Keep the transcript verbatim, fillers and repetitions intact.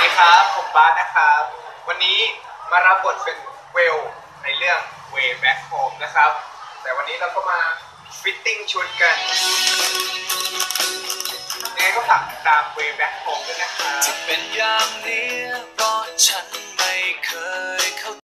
ดีครับผมบาสนะครับวันนี้มารับบทเป็นเวลในเรื่อง Way Back Home นะครับแต่วันนี้เราก็มาฟิตติ้งชุดกันยังไงก็ฝากติดตาม Way Back Home ด้วยนะครับจะเป็นอย่างนี้เพราะฉันไม่เคยเข้า